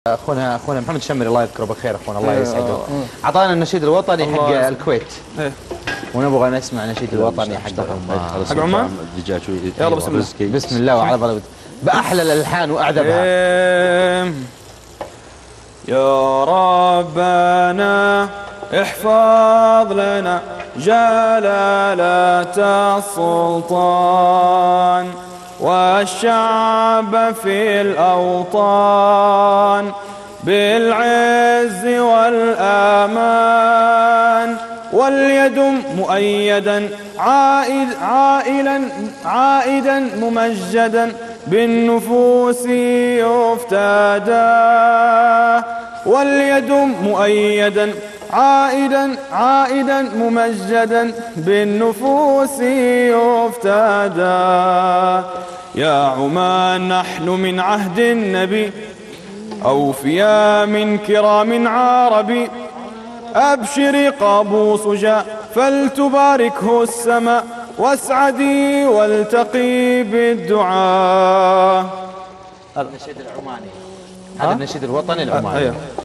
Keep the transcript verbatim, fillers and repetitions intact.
اخونا اخونا محمد الشمري الله يذكره بالخير، اخونا الله يسعده، اعطانا النشيد الوطني حق الكويت. ايه ونبغى نسمع النشيد الوطني حقهم حق عمان. يلا بسم الله. بسم الله وعلى ضرب باحلى الالحان واعذبها. إيه يا ربنا احفظ لنا جلالة السلطان والشعب في الأوطان بالعز والأمان، وليدم مؤيدا عائد عائلا عائدا ممجدا بالنفوس يفتدى، وليدم مؤيدا عائدا عائدا ممجدا بالنفوس يفتدى. يا عمان نحن من عهد النبي أوفياء من كرام عربي، أبشري قابوس جاء فلتباركه السماء واسعدي والتقي بالدعاء. هذا النشيد العماني، هذا النشيد الوطني العماني.